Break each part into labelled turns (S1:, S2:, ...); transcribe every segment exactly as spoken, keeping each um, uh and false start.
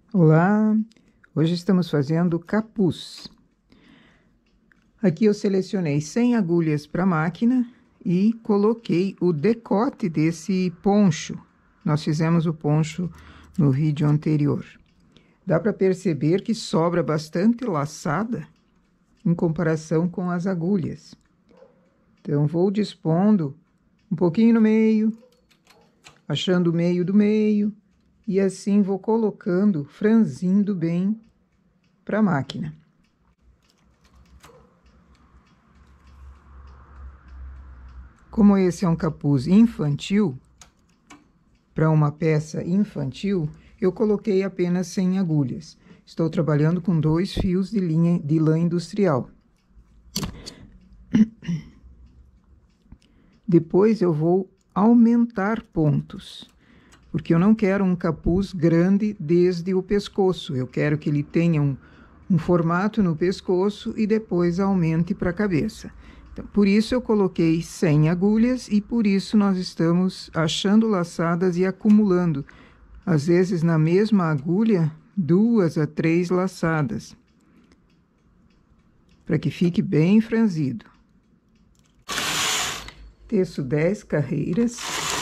S1: Olá, hoje estamos fazendo capuz. Aqui eu selecionei cem agulhas para a máquina e coloquei o decote desse poncho. Nós fizemos o poncho no vídeo anterior. Dá para perceber que sobra bastante laçada em comparação com as agulhas. Então, vou dispondo um pouquinho no meio, achando o meio do meio, e assim vou colocando, franzindo bem para a máquina. Como esse é um capuz infantil, para uma peça infantil, eu coloquei apenas cem agulhas. Estou trabalhando com dois fios de linha de lã industrial. Depois eu vou aumentar pontos, porque eu não quero um capuz grande desde o pescoço. Eu quero que ele tenha um, um formato no pescoço e depois aumente para a cabeça. Então, por isso eu coloquei cem agulhas e por isso nós estamos achando laçadas e acumulando. Às vezes, na mesma agulha, duas a três laçadas, para que fique bem franzido. Teço dez carreiras.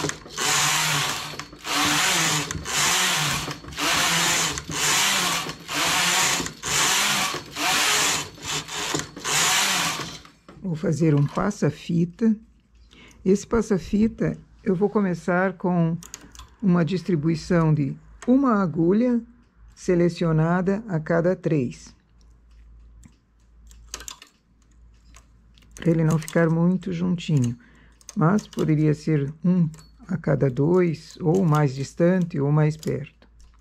S1: Vou fazer um passa-fita. Esse passa-fita eu vou começar com uma distribuição de uma agulha selecionada a cada três. Para ele não ficar muito juntinho. Mas poderia ser um a cada dois, ou mais distante, ou mais perto.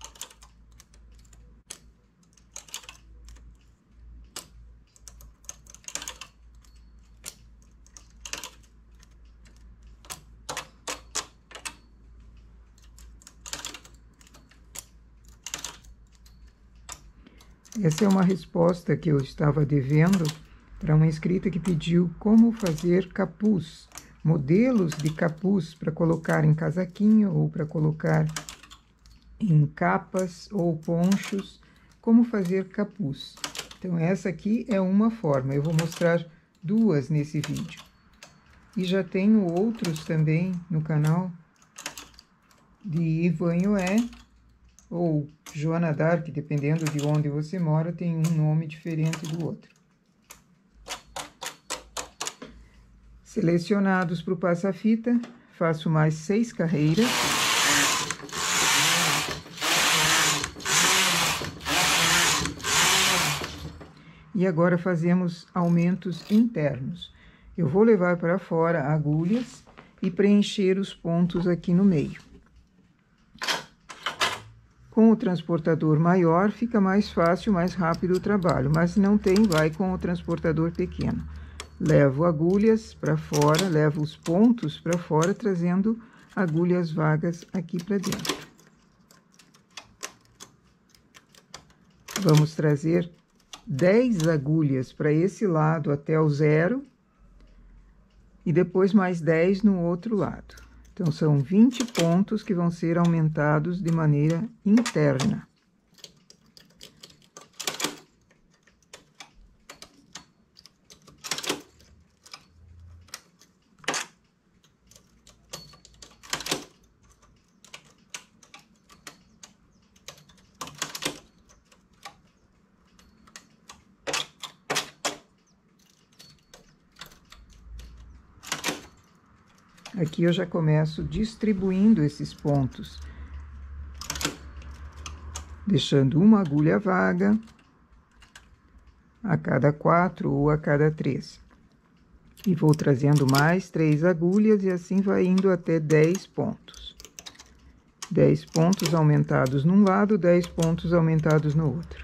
S1: Essa é uma resposta que eu estava devendo para uma inscrita que pediu como fazer capuz, modelos de capuz para colocar em casaquinho ou para colocar em capas ou ponchos, como fazer capuz. Então, essa aqui é uma forma, eu vou mostrar duas nesse vídeo. E já tenho outros também no canal de Ivanhoé ou Joana d'Arc, dependendo de onde você mora, tem um nome diferente do outro. Selecionados para o passa-fita, faço mais seis carreiras. E agora fazemos aumentos internos. Eu vou levar para fora agulhas e preencher os pontos aqui no meio. Com o transportador maior fica mais fácil, mais rápido o trabalho, mas se não tem, vai com o transportador pequeno. Levo agulhas para fora, levo os pontos para fora, trazendo agulhas vagas aqui para dentro. Vamos trazer dez agulhas para esse lado até o zero e depois mais dez no outro lado. Então, são vinte pontos que vão ser aumentados de maneira interna. Aqui eu já começo distribuindo esses pontos, deixando uma agulha vaga a cada quatro ou a cada três. E vou trazendo mais três agulhas e assim vai indo até dez pontos. dez pontos aumentados num lado, dez pontos aumentados no outro.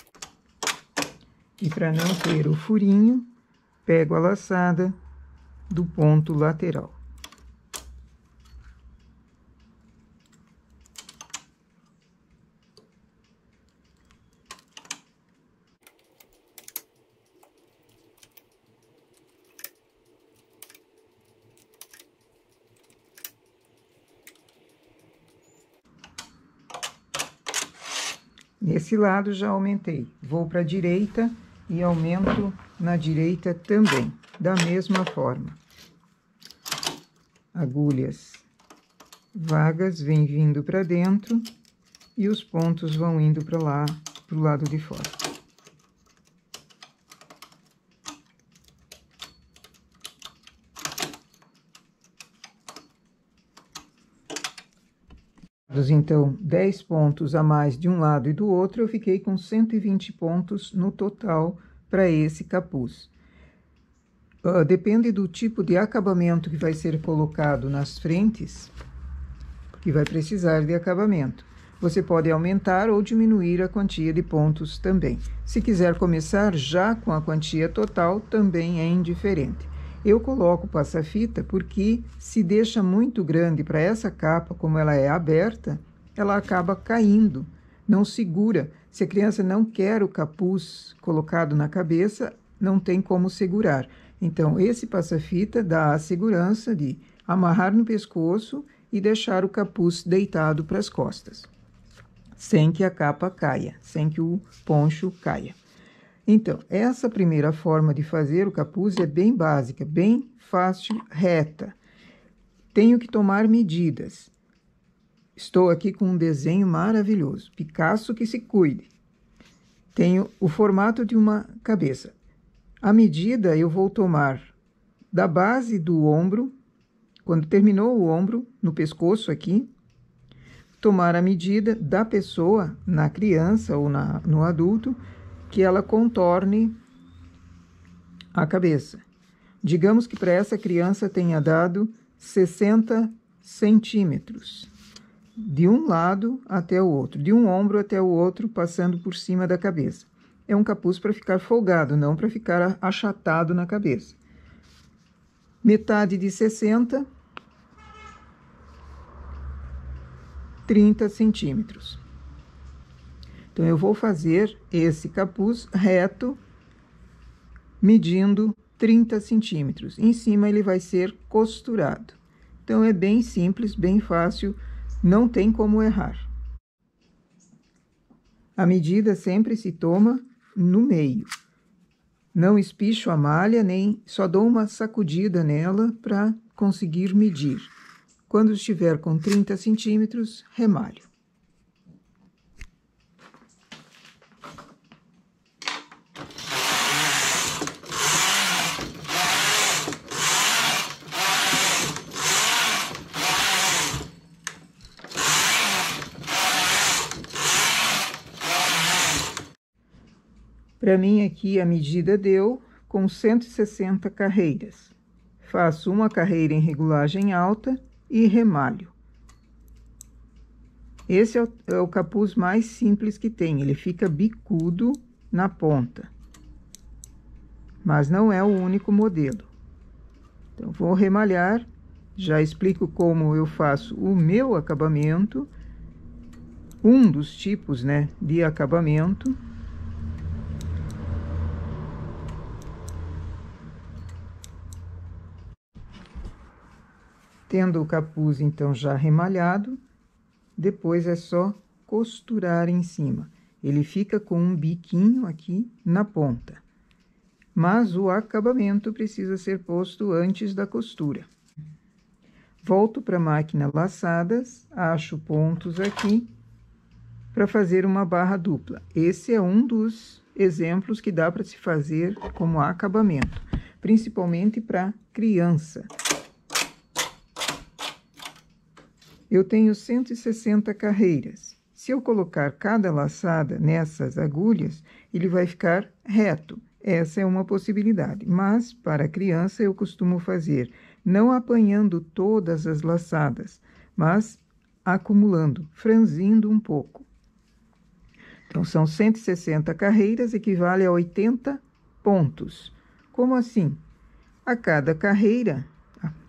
S1: E para não ter o furinho, pego a laçada, do ponto lateral. Nesse lado já aumentei. Vou para a direita e aumento na direita também, da mesma forma. Agulhas vagas vêm vindo para dentro e os pontos vão indo para lá, para o lado de fora. Então, dez pontos a mais de um lado e do outro, eu fiquei com cento e vinte pontos no total para esse capuz. Uh, depende do tipo de acabamento que vai ser colocado nas frentes, que vai precisar de acabamento. Você pode aumentar ou diminuir a quantia de pontos também. Se quiser começar já com a quantia total, também é indiferente. Eu coloco passa-fita porque se deixa muito grande para essa capa, como ela é aberta, ela acaba caindo, não segura. Se a criança não quer o capuz colocado na cabeça, não tem como segurar. Então, esse passa-fita dá a segurança de amarrar no pescoço e deixar o capuz deitado para as costas, sem que a capa caia, sem que o poncho caia. Então, essa primeira forma de fazer o capuz é bem básica, bem fácil, reta. Tenho que tomar medidas. Estou aqui com um desenho maravilhoso, Picasso que se cuide. Tenho o formato de uma cabeça. A medida eu vou tomar da base do ombro, quando terminou o ombro, no pescoço aqui, tomar a medida da pessoa, na criança ou na, no adulto, que ela contorne a cabeça. Digamos que para essa criança tenha dado sessenta centímetros, de um lado até o outro, de um ombro até o outro, passando por cima da cabeça. É um capuz para ficar folgado, não para ficar achatado na cabeça. Metade de sessenta, trinta centímetros. Então, eu vou fazer esse capuz reto, medindo trinta centímetros. Em cima, ele vai ser costurado. Então, é bem simples, bem fácil, não tem como errar. A medida sempre se toma no meio. Não espicho a malha, nem só dou uma sacudida nela para conseguir medir. Quando estiver com trinta centímetros, remalho. Para mim, aqui, a medida deu com cento e sessenta carreiras. Faço uma carreira em regulagem alta e remalho. Esse é o, é o capuz mais simples que tem. Ele fica bicudo na ponta. Mas não é o único modelo. Então, vou remalhar. Já explico como eu faço o meu acabamento. Um dos tipos, né, de acabamento. Tendo o capuz, então, já remalhado, depois é só costurar em cima. Ele fica com um biquinho aqui na ponta. Mas o acabamento precisa ser posto antes da costura. Volto para a máquina laçadas, acho pontos aqui para fazer uma barra dupla. Esse é um dos exemplos que dá para se fazer como acabamento, principalmente para criança. Eu tenho cento e sessenta carreiras. Se eu colocar cada laçada nessas agulhas, ele vai ficar reto. Essa é uma possibilidade, mas para a criança eu costumo fazer não apanhando todas as laçadas, mas acumulando, franzindo um pouco. Então, são cento e sessenta carreiras, equivale a oitenta pontos. Como assim? A cada carreira,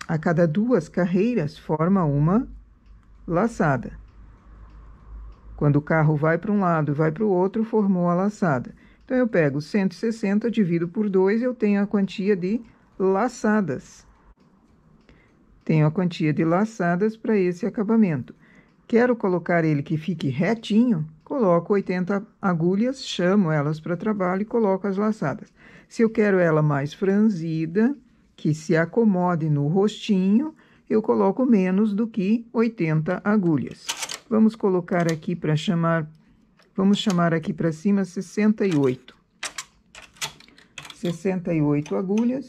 S1: a cada duas carreiras forma uma laçada. Quando o carro vai para um lado e vai para o outro, formou a laçada. Então, eu pego cento e sessenta, divido por dois, eu tenho a quantia de laçadas. Tenho a quantia de laçadas para esse acabamento. Quero colocar ele que fique retinho, coloco oitenta agulhas, chamo elas para trabalho e coloco as laçadas. Se eu quero ela mais franzida, que se acomode no rostinho, eu coloco menos do que oitenta agulhas. Vamos colocar aqui para chamar, vamos chamar aqui para cima sessenta e oito. sessenta e oito agulhas.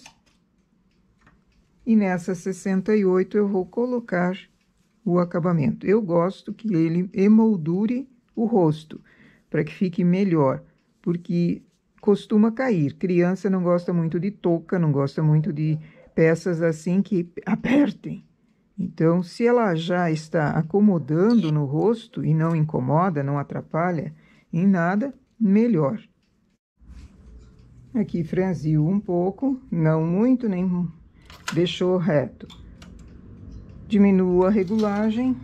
S1: E nessas sessenta e oito eu vou colocar o acabamento. Eu gosto que ele emoldure o rosto, para que fique melhor, porque costuma cair. Criança não gosta muito de touca, não gosta muito de peças assim que apertem. Então, se ela já está acomodando no rosto e não incomoda, não atrapalha em nada, melhor. Aqui franziu um pouco, não muito, nem deixou reto. Diminuo a regulagem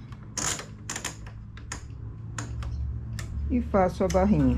S1: e faço a barrinha.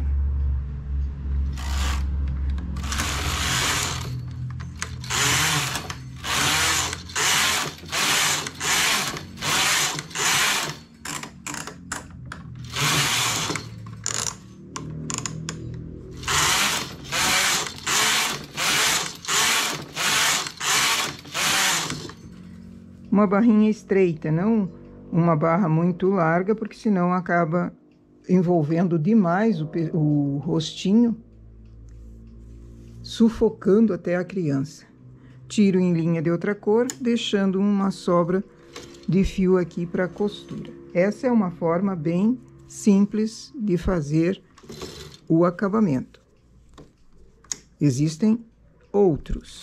S1: Uma barrinha estreita, não uma barra muito larga, porque senão acaba envolvendo demais o, o rostinho, sufocando até a criança. Tiro em linha de outra cor, deixando uma sobra de fio aqui para costura. Essa é uma forma bem simples de fazer o acabamento. Existem outros.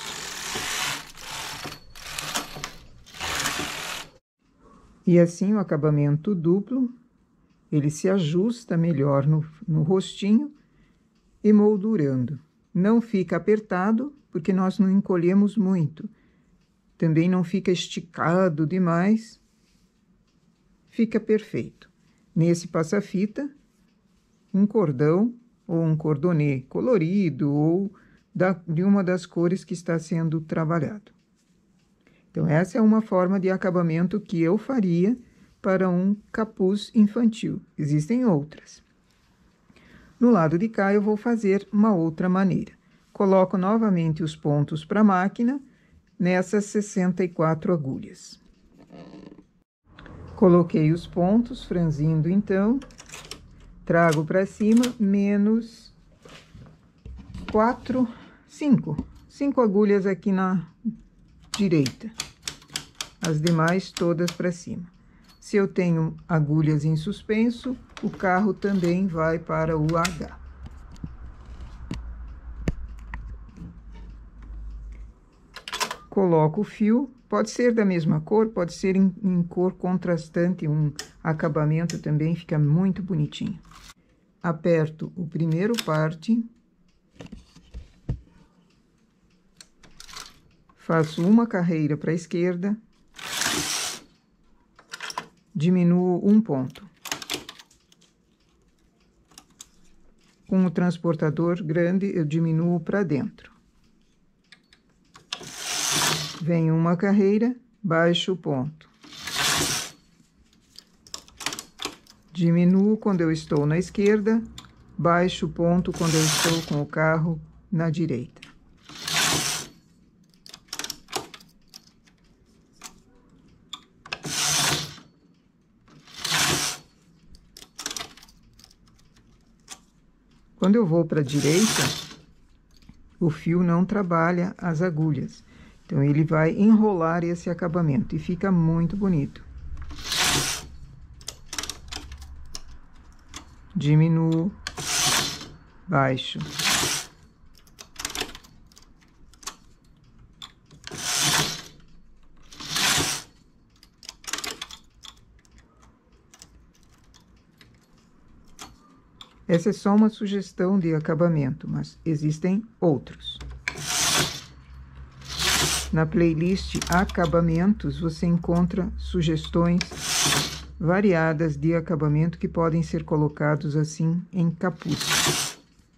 S1: E assim, o acabamento duplo, ele se ajusta melhor no, no rostinho, emoldurando. Não fica apertado, porque nós não encolhemos muito. Também não fica esticado demais. Fica perfeito. Nesse passa-fita, um cordão ou um cordonê colorido ou da, de uma das cores que está sendo trabalhado. Então, essa é uma forma de acabamento que eu faria para um capuz infantil. Existem outras. No lado de cá, eu vou fazer uma outra maneira. Coloco novamente os pontos para a máquina, nessas sessenta e quatro agulhas. Coloquei os pontos, franzindo então, trago para cima, menos quatro, cinco. Cinco agulhas aqui na direita, as demais todas para cima. Se eu tenho agulhas em suspenso, o carro também vai para o H. Coloco o fio, pode ser da mesma cor, pode ser em, em cor contrastante, um acabamento também fica muito bonitinho. Aperto o primeiro parte. Faço uma carreira para a esquerda, diminuo um ponto. Com o transportador grande, eu diminuo para dentro. Venho uma carreira, baixo o ponto. Diminuo quando eu estou na esquerda, baixo o ponto quando eu estou com o carro na direita. Quando eu vou para a direita, o fio não trabalha as agulhas. Então, ele vai enrolar esse acabamento e fica muito bonito. Diminuo, baixo. Essa é só uma sugestão de acabamento, mas existem outros. na playlist Acabamentos, você encontra sugestões variadas de acabamento que podem ser colocados assim em capuz.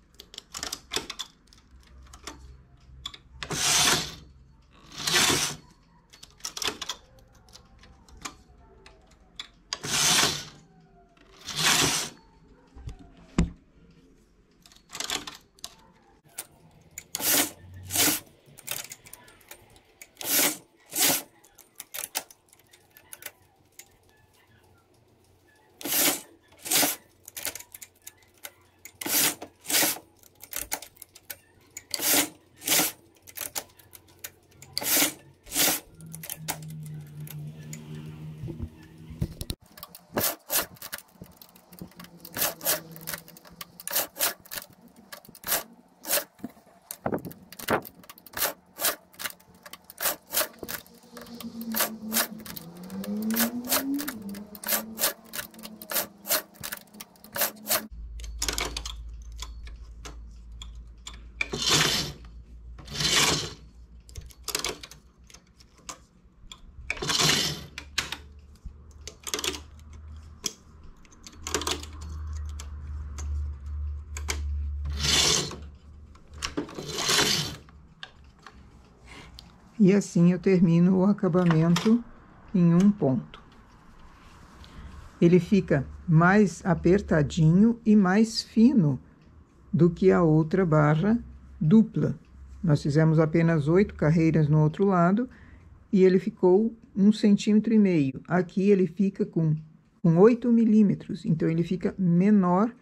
S1: E assim eu termino o acabamento em um ponto. Ele fica mais apertadinho e mais fino do que a outra barra dupla. Nós fizemos apenas oito carreiras no outro lado e ele ficou um centímetro e meio. Aqui ele fica com, com oito milímetros, então ele fica menor.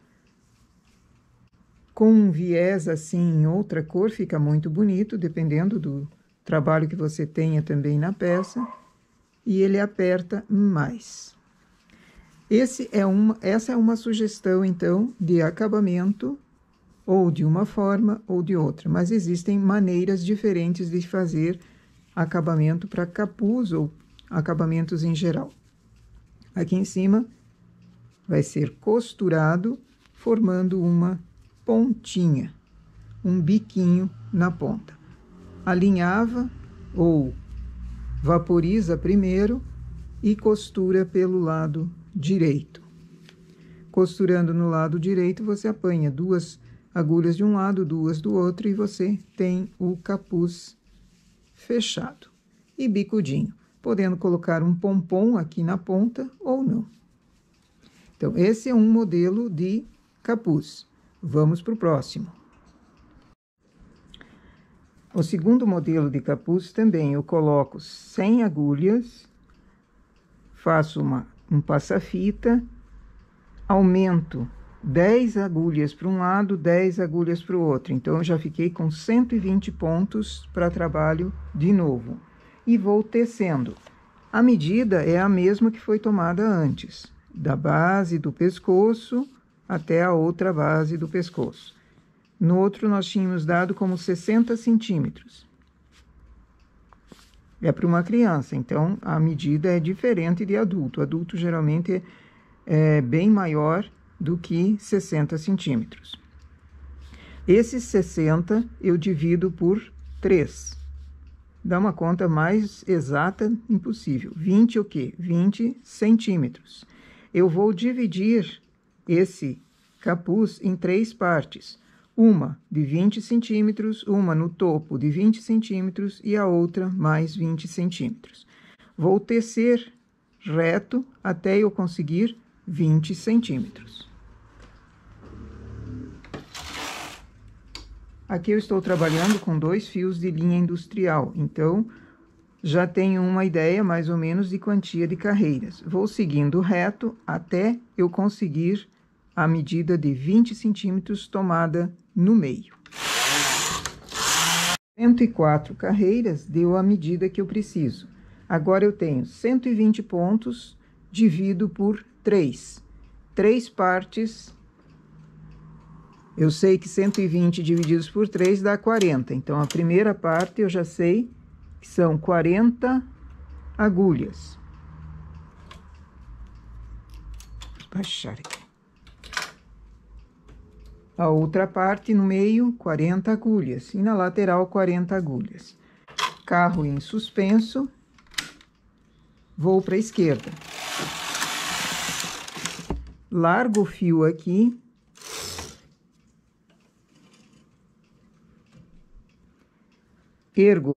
S1: Com um viés assim em outra cor, fica muito bonito, dependendo do trabalho que você tenha também na peça, e ele aperta mais. Esse é uma, essa é uma sugestão, então, de acabamento, ou de uma forma ou de outra, mas existem maneiras diferentes de fazer acabamento para capuz ou acabamentos em geral. Aqui em cima vai ser costurado, formando uma pontinha, um biquinho na ponta. Alinhava ou vaporiza primeiro e costura pelo lado direito. Costurando no lado direito, você apanha duas agulhas de um lado, duas do outro, e você tem o capuz fechado e bicudinho, podendo colocar um pompom aqui na ponta ou não. Então, esse é um modelo de capuz. Vamos para o próximo. O segundo modelo de capuz também eu coloco cem agulhas, faço uma, um passa-fita, aumento dez agulhas para um lado, dez agulhas para o outro. Então, eu já fiquei com cento e vinte pontos para trabalho de novo. E vou tecendo. A medida é a mesma que foi tomada antes, da base do pescoço até a outra base do pescoço. No outro, nós tínhamos dado como sessenta centímetros. É para uma criança, então a medida é diferente de adulto. Adulto geralmente é, é bem maior do que sessenta centímetros. Esses sessenta eu divido por três. Dá uma conta mais exata impossível. vinte o quê? vinte centímetros. Eu vou dividir esse capuz em três partes. Uma de vinte centímetros, uma no topo de vinte centímetros e a outra mais vinte centímetros. Vou tecer reto até eu conseguir vinte centímetros. Aqui eu estou trabalhando com dois fios de linha industrial, então já tenho uma ideia mais ou menos de quantia de carreiras. Vou seguindo reto até eu conseguir a medida de vinte centímetros tomada no meio. cento e quatro carreiras deu a medida que eu preciso. Agora eu tenho cento e vinte pontos, divido por três. Três partes. Eu sei que cento e vinte divididos por três dá quarenta. Então, a primeira parte eu já sei que são quarenta agulhas. Vou baixar aqui. A outra parte no meio, quarenta agulhas. E na lateral, quarenta agulhas. carro em suspenso, vou para a esquerda. Largo o fio aqui. Ergo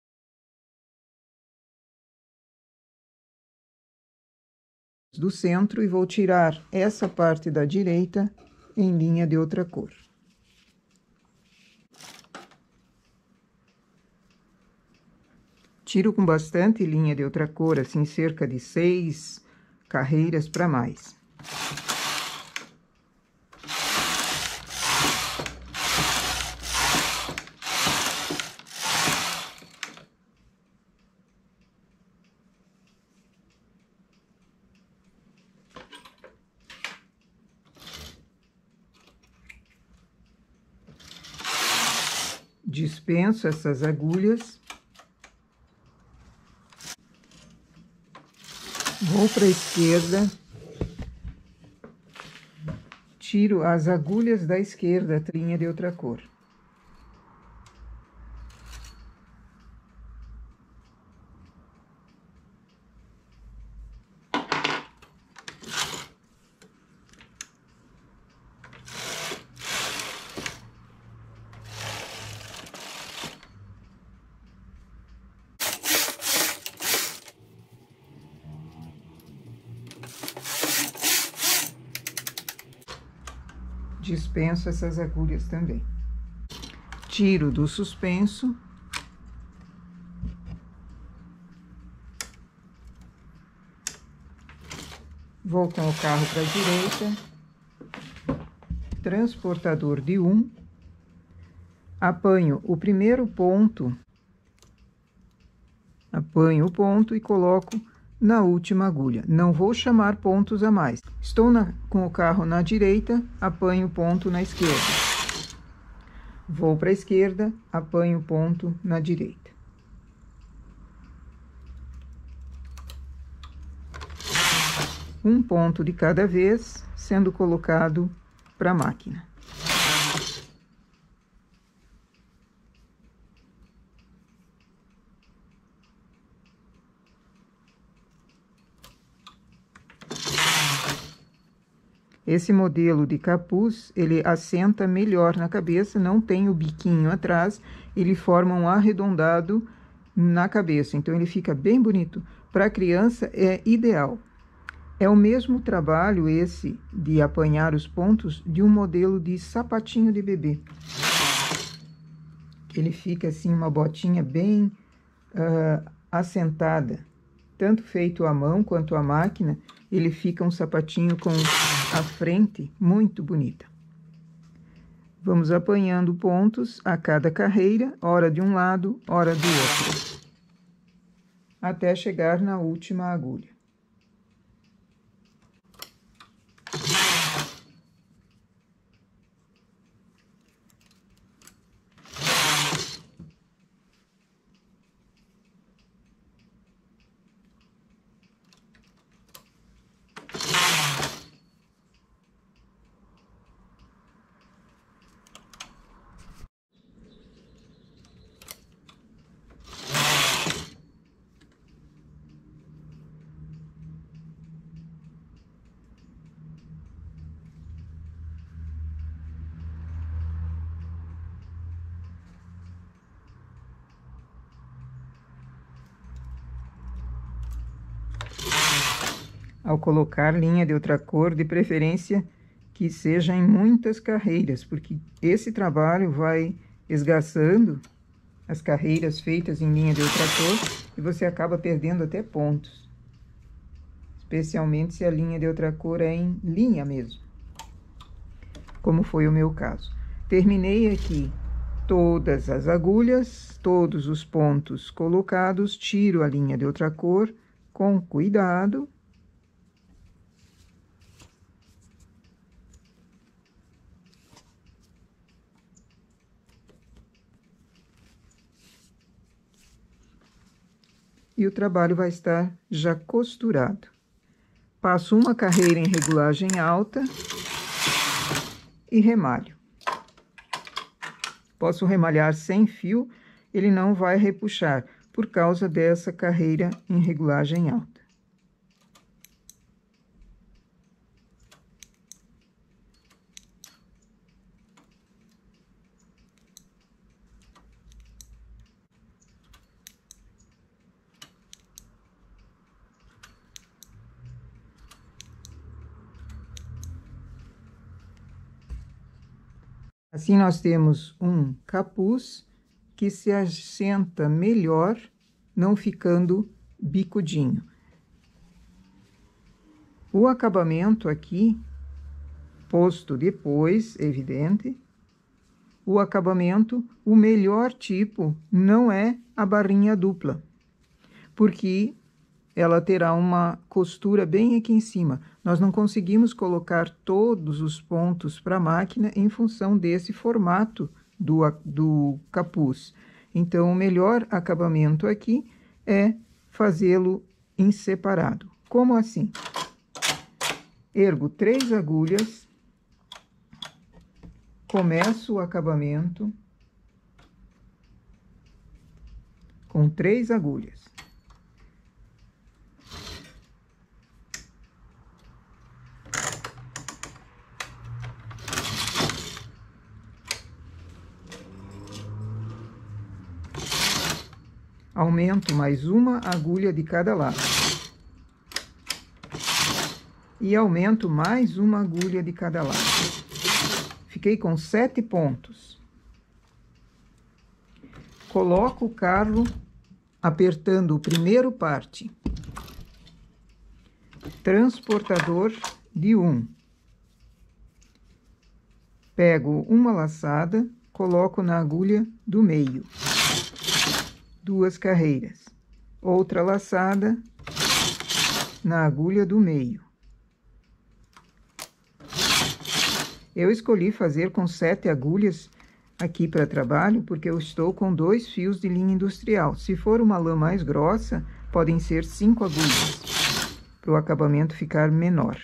S1: do centro e vou tirar essa parte da direita em linha de outra cor. Tiro com bastante linha de outra cor, assim, cerca de seis carreiras para mais. Dispenso essas agulhas. Vou para a esquerda. Tiro as agulhas da esquerda, linha de outra cor. Dispenso essas agulhas também. Tiro do suspenso. Vou com o carro para a direita. Transportador de um. Apanho o primeiro ponto. Apanho o ponto e coloco na última agulha. Não vou chamar pontos a mais. Estou na, com o carro na direita, apanho o ponto na esquerda. Vou para a esquerda, apanho o ponto na direita. Um ponto de cada vez sendo colocado para a máquina. Esse modelo de capuz, ele assenta melhor na cabeça, não tem o biquinho atrás, ele forma um arredondado na cabeça, então ele fica bem bonito. Para criança é ideal. É o mesmo trabalho esse de apanhar os pontos de um modelo de sapatinho de bebê. Ele fica assim uma botinha bem uh, assentada, tanto feito à mão quanto à máquina, ele fica um sapatinho com a frente muito bonita. Vamos apanhando pontos a cada carreira, ora de um lado, ora do outro, até chegar na última agulha. Ao colocar linha de outra cor, de preferência que seja em muitas carreiras, porque esse trabalho vai esgaçando as carreiras feitas em linha de outra cor e você acaba perdendo até pontos. Especialmente se a linha de outra cor é em linha mesmo, como foi o meu caso. Terminei aqui todas as agulhas, todos os pontos colocados, tiro a linha de outra cor com cuidado. E o trabalho vai estar já costurado. Passo uma carreira em regulagem alta e remalho. Posso remalhar sem fio, ele não vai repuxar, por causa dessa carreira em regulagem alta. Assim, nós temos um capuz que se assenta melhor, não ficando bicudinho. O acabamento aqui, posto depois, evidente, o acabamento, o melhor tipo não é a barrinha dupla, porque ela terá uma costura bem aqui em cima. Nós não conseguimos colocar todos os pontos para a máquina em função desse formato do, do capuz. Então, o melhor acabamento aqui é fazê-lo em separado. Como assim? Ergo três agulhas, começo o acabamento com três agulhas. Aumento mais uma agulha de cada lado. E aumento mais uma agulha de cada lado. Fiquei com sete pontos. Coloco o carro apertando o primeiro parte. Transportador de um. Pego uma laçada, coloco na agulha do meio. Duas carreiras, outra laçada na agulha do meio. Eu escolhi fazer com sete agulhas aqui para trabalho, porque eu estou com dois fios de linha industrial. Se for uma lã mais grossa, podem ser cinco agulhas, para o acabamento ficar menor.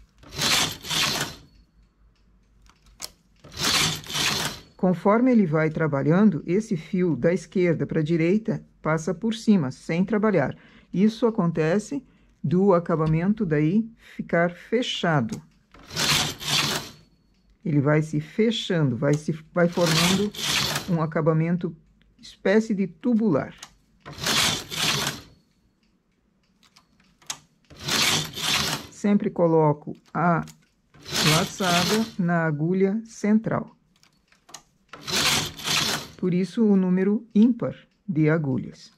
S1: Conforme ele vai trabalhando, esse fio da esquerda para a direita passa por cima, sem trabalhar. Isso acontece do acabamento daí ficar fechado. Ele vai se fechando, vai, se, vai formando um acabamento espécie de tubular. Sempre coloco a laçada na agulha central. Por isso, o número ímpar de agulhas.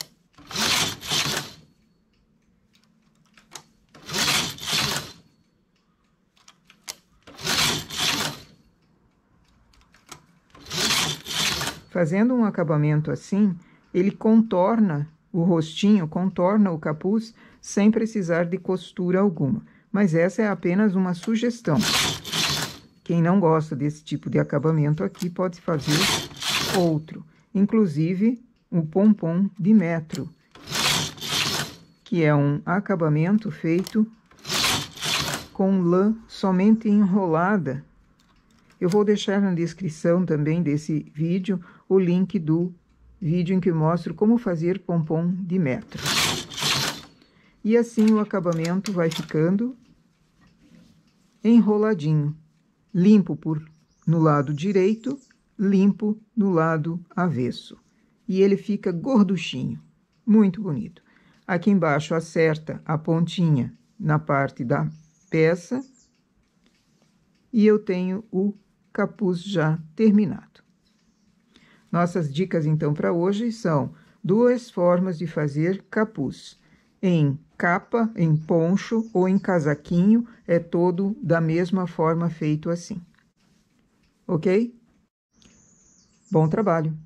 S1: Fazendo um acabamento assim, ele contorna o rostinho, contorna o capuz, sem precisar de costura alguma. Mas essa é apenas uma sugestão. Quem não gosta desse tipo de acabamento aqui, pode fazer outro, inclusive o pompom de metro, que é um acabamento feito com lã somente enrolada. Eu vou deixar na descrição também desse vídeo o link do vídeo em que eu mostro como fazer pompom de metro. E assim o acabamento vai ficando enroladinho, limpo por no lado direito, limpo no lado avesso. E ele fica gorduchinho, muito bonito. Aqui embaixo acerta a pontinha na parte da peça. E eu tenho o capuz já terminado. Nossas dicas, então, para hoje são duas formas de fazer capuz. Em capa, em poncho ou em casaquinho, é todo da mesma forma feito assim. Ok? Bom trabalho!